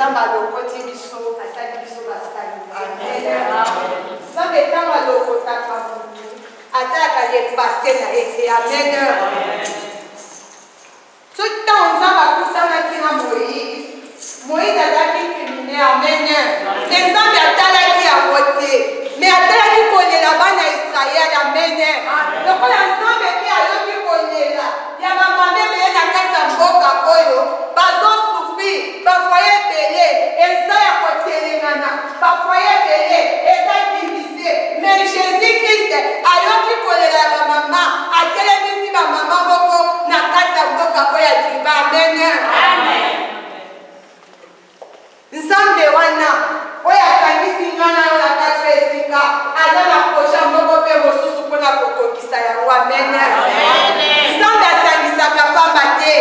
nzamba lokoti biso asali biso basali. Amen. Nzambe tanga lokotaka mutu ataka ye passé na ete. Amen. Tout temps nzamba kutanaki na Moïse azalaki criminel. Amen. Nzambe atalaki yango te, mais atalaki kolela bana Israël. Amen. Lokola nzambe mpe ayoki kolela ya bamame beye na kati ya mboka oyo bazosufrir, bafoye ebele eza ya kotelengana, bafoye ebele eza divise, mais Jésus Christ ayoki kolela ya bamama, atelemisi bamama moko na kati ya mboka oyo ya diba. Amen. Nzambe wana oyo akangisi ngana yo na kati ya esika aza na projet moko mpe mosusu mpona kokokisa yango. Amen. Nzambe asangisaka pamba te.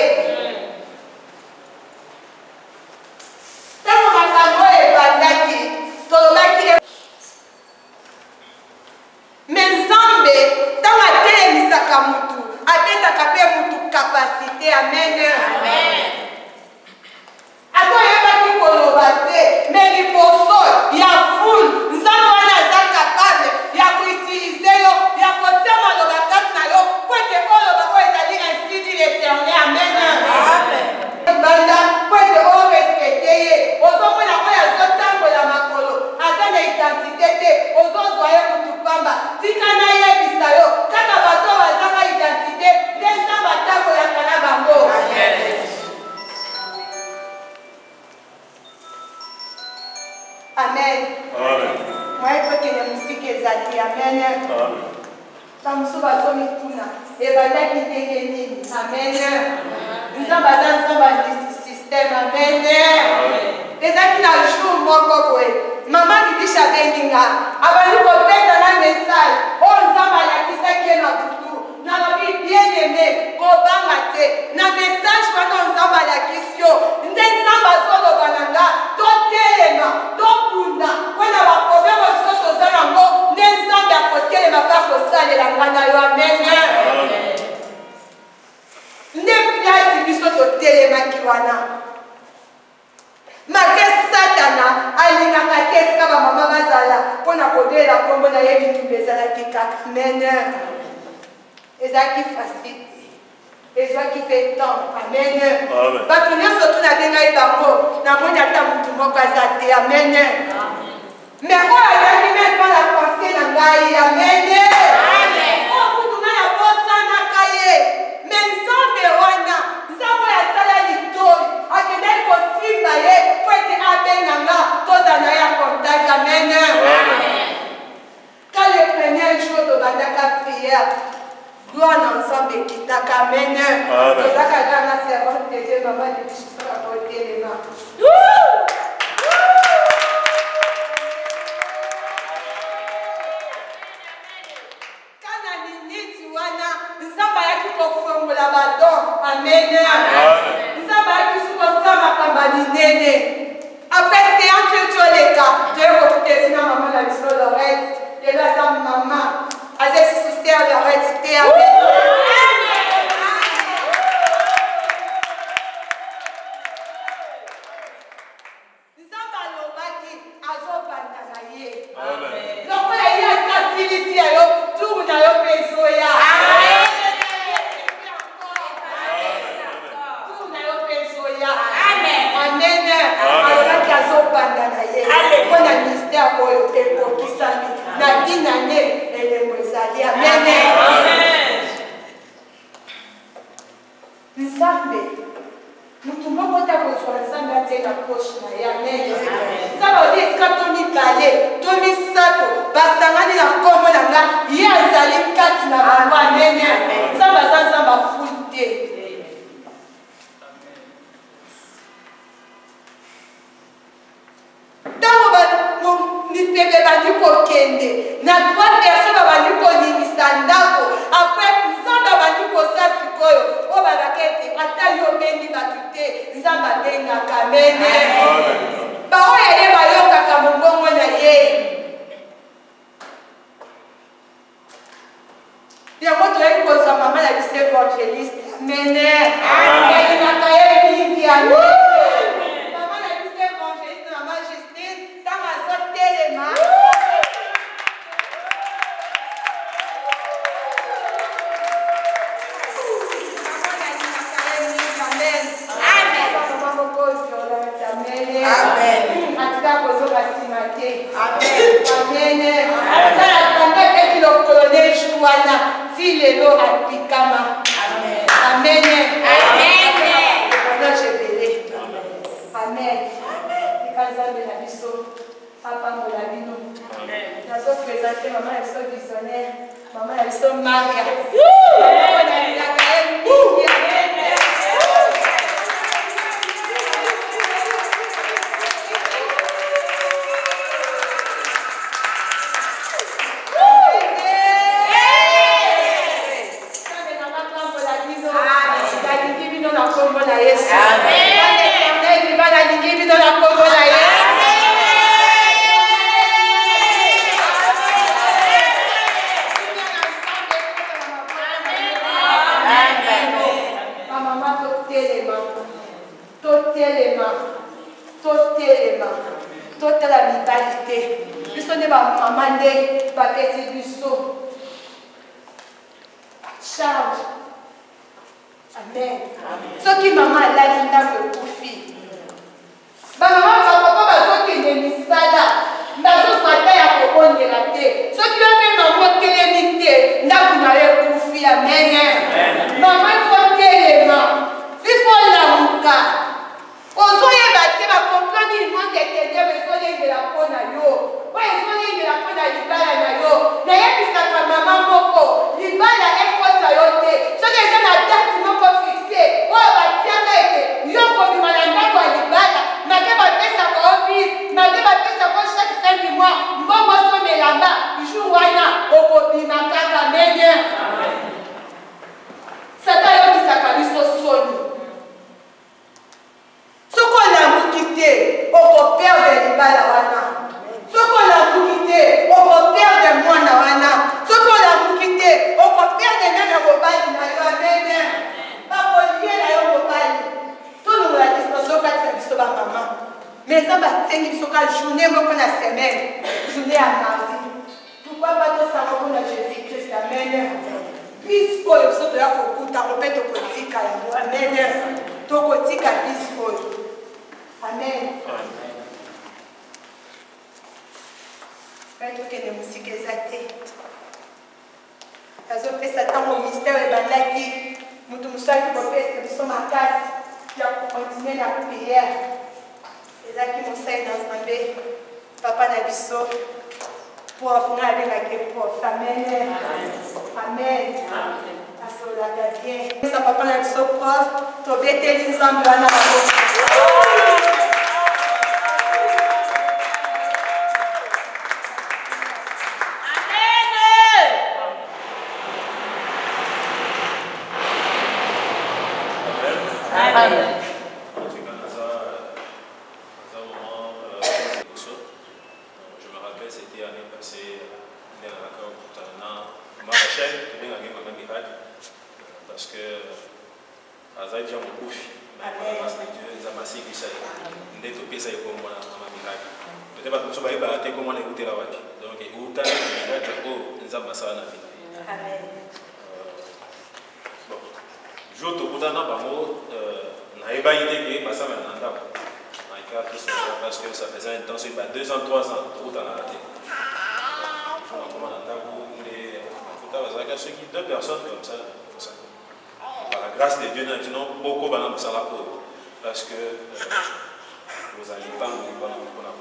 Ntango makambo oyo ebandaki tolobaki me Nzambe ntango atelemisaka mutu apesaka mpe mutu kapasite. Amen. Ato yebaki koloba te, mais liboso ya foule Nzambe wana aza capable ya koutilize yo, ya kotia maloba kati na yo po ete oloba oyo ezali ainsi dit l'Éternel. Amen. Banda po ete orespecte ye, ozomona oyo azotambola makolo aza na identité te, ozozwa ye mutu pamba, tika nayebisa yo kaka bato bazanga identité nde Nzambe atambolaka na bango. Amen. Moi, je que la musique est allée. Amen. Ça me sauve à son épouse. Et voilà qui est. Amen. Nous sommes dans un système. Amen. Les gens qui n'ont pas joué, maman qui dit à Beninga, avant de faire un message, oh, nous sommes à la qui est dans tout. Nous avons bien aimé, Kobamate, na message pendant nous avons la question. Nous sommes à Zolo Bananga, Totelema, Topunda, quand on a un problème au sol, nous sommes à côté de ma part au sol et la Manayo. Amen. Nous sommes à Totelema Kiwana. Malgré Satana, Alina Kateska, Maman Mazala, pour la côté la combo na yebi tu bezala kikaka. Amen. Et ça qui facilite, et ça qui fait temps. Amen. Parce que nous sommes tous dans les banques, dans le monde de tout le monde. Amen. Mais on a même pas la pensée dans l'aïe. Amen. Oh, vous nous avez la bosse dans la cahier. Mais nous sommes des wana, nous avons la salle à l'itoy. À quel âge possible, pour être aben nanga, tous en ayant contact. Amen. Quand le premier jour de la prière, gloire ensemble qui t'a Amen. Les académies servent de Dieu, maman de Christ à porter les mains. Quand on dit tu vois, nous sommes à qui conforme la badon. Amen. Nous sommes à qui sont ensemble à Kambalinene. Après c'est un peu les cas. Dieu va écouter sinon maman la mission l'oreille. Et là ça maman. Avec ce système de réciter. Amen. Amen. ndako ozokasimate. Amen. Atala tanda eki lokolo neju wana si lelo apikama. Amen. Pendant jebele. Amen. Ikanzambe na biso apambola bino. Nazo présenter maman ya biso visionnaire, maman ya biso Maria. Total amicalité. Nous sommes des mamans de Papé Busso. Charge. Amen. Ce qui maman l'a dit dans le profit. Ma maman, papa, va qui ne misala. N'a pas matin à propos de la terre. Ce qui a fait maman qui est limité, n'a pas de profit. Amen. Maman, il faut les mains. Il faut la mouka. Ozoye bate ba comprendre il manque de Dieu mais so de la peau na yo. Ouais, so de la peau na libala na yo. Na yebisa ka mama moko, libala ekosa yo te. So que ça na date moko fixé. Oh ba tiaka ete, yo ko bi malanda ko libala, na ke ba pesa ko office, na ke ba pesa ko chaque fin du mois. Mbongo so me lamba, jour wana oko bi makaka menye. Sata yo bisaka biso soni. Ce qu'on a quitté, on peut perdre les balles. Ce qu'on a quitté, on peut perdre moi. Ce qu'on a quitté, on peut perdre même les balles. Pas pour lier la balles. Tout le monde a dit que ça va maman. Mais ça va tenir sur la journée, moi qu'on a semaine, journée à mardi. Pourquoi pas tout ça qu'on a Jésus-Christ, amen. Puis pour le saut de la coco, tu as repéré ton côté, amen. Ton côté, amen. Quand tu es musique exaltée, tu as fait Satan au mystère et bandaki. Nous sommes qui pour faire que nous sommes en casse. Tu as continué la prière. Les gens qui nous saillent dans ce moment, Papa Nabiso, pour finir avec la prof. Amen. Amen. Amen. Papa Nabiso, prof, tu as été l'exemple de la parce que ça faisait un temps, c'est pas 2 ans, 3 ans, tout en arrêté. Deux personnes comme ça, par la grâce de Dieu, nous avons beaucoup de parce que vous n'allez pas nous donc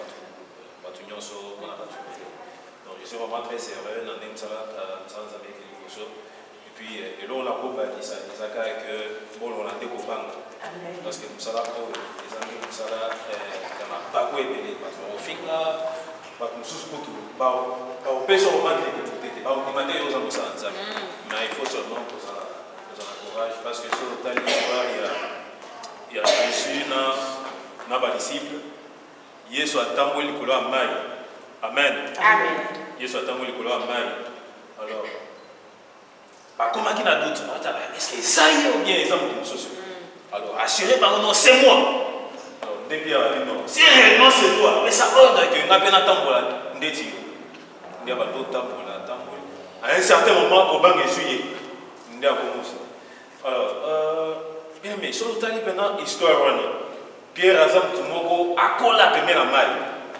je suis vraiment très sérieux dans les sans avec les choses. Et puis, et là on a beaucoup dit ça, que bon, on a découvert parce que nous sommes pour les amis, nous sommes là, on n'a pas quoi aider, parce qu'on finit là, parce qu'on sous-coute, on peut seulement dire que tout était, on demande aux amis ça, mais il faut seulement que ça nous encourage parce que sur le temps il y a Jésus dans les disciples, Yesu atamboli kolo amai. Amen. Amen. Yesu atamboli kolo amai. Alors, comment qui n'a doute? Est-ce que ça y est ou bien les hommes qui nous sont? Alors, assurez par non, c'est moi. Alors, depuis la vie, non. Si réellement c'est toi, mais ça ordre que nous avons un tambola, nous avons un tambola. À un certain moment, au banc de juillet, nous avons commencé. Alors, bien, mais sur le temps, il y a une histoire. Pierre Azam Tumoko a collé la première maille.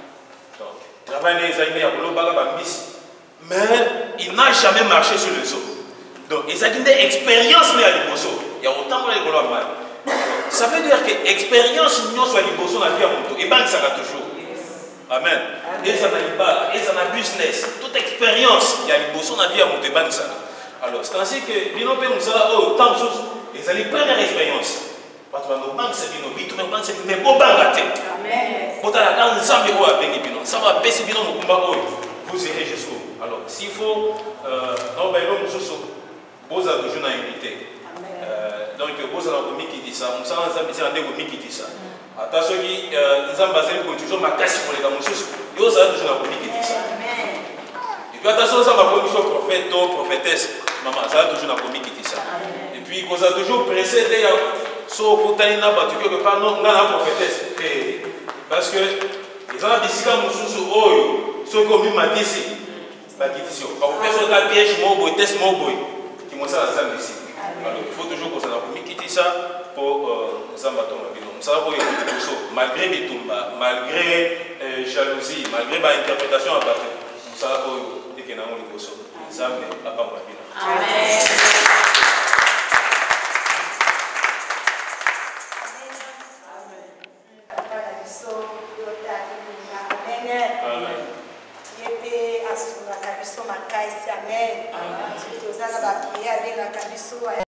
Mais il n'a jamais marché sur le zoo. Donc, il y a une expérience mais à l'imposo. Il y a autant de gens mal. Ça veut dire que l'expérience nous soit l'imposo dans la vie à moto. Et bien, ça va toujours. Amen. Et ça n'a pas, et ça n'a business. Toute expérience, il y a l'imposo dans la vie à moto. Et bien, ça. Alors, c'est ainsi que, nous avons tant de choses. Et ça, les premières expériences. Parce que nos banques, c'est nos bites, nos banques, c'est mais beau bangaté. Amen. Pour la grande zambe, on va payer binon. Ça va baisser binon, nos combats, vous irez jusqu'au. Alors, s'il faut, non, ben, nous sommes. Vous avez toujours une unité. Donc, vous avez un qui dit ça. Nous avons un qui dit ça. Attention, nous avons basé toujours ma casse pour les gars. Vous avez toujours un qui dit ça. Et puis, attention, nous avons un prophète, prophétesse. Maman, ça a toujours un qui dit ça. Et puis, vous avez toujours précédé. So, pour Tanina, quelque part, non, on a la prophétesse. Parce que les gens d'ici, quand nous sommes sur ceux qui ont mis ma décision. La question. Quand vous faites un piège, mon boy, test mon boy. Alors, il faut toujours qu'on s'en quitter ça pour nous abattre la vie. Ça va malgré les tombas, malgré jalousie, malgré l'interprétation à battre, ça va dire que nous avons les bossos. Ça va pas mal. Amen. Amen.